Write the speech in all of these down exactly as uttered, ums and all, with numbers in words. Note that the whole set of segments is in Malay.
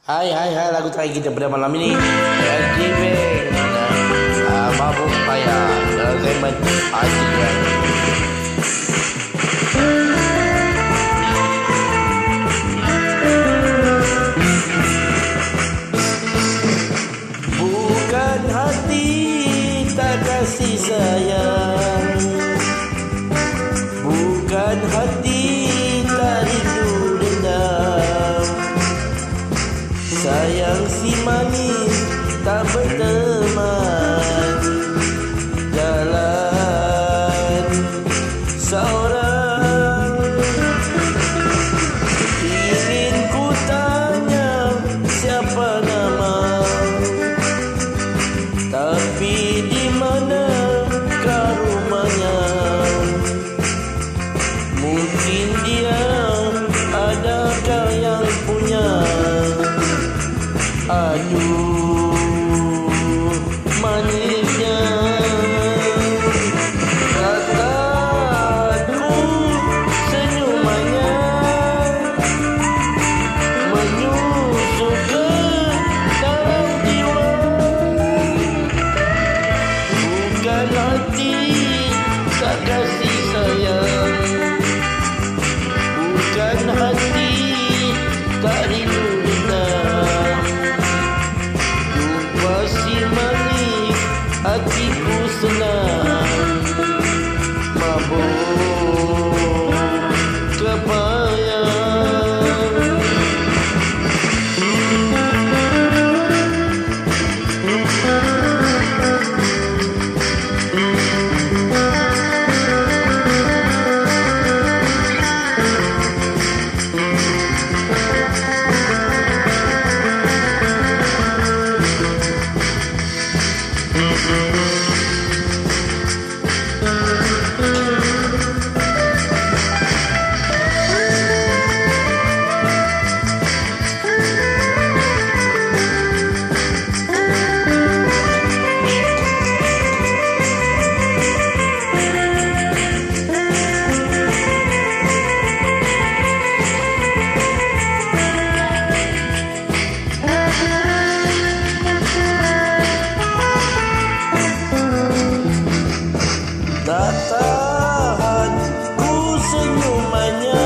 Hai hai hai, lagu terakhir kita pada malam ini L G B uh, Mabuk Payah dalam segmen Ajian. Bukan hati tak kasih sayang, bukan hati tak rindu dendam. Sayang si manis tak berteman, jalan seorang. Ingin ku tanya siapa nama, tapi di mana kah rumahnya? Mungkin dia adakah yang punya. Aduh, manisnya kataku, senyumannya menyusup ke dalam jiwa. Bukan hati tak kasih sayang, bukan hati tak rindu dendam. Si manis hatiku senang, mabuk kepayang. Tak tahan ku senyumannya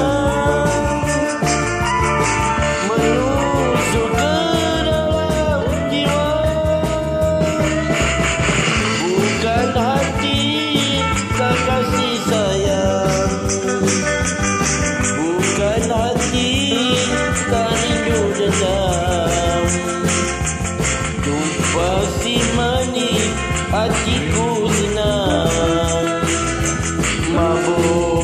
menusuk ke dalam jiwa. Bukan hati tak kasih sayang, bukan hati tak rindu dendam. Jumpa si manis hatiku senang, mabuk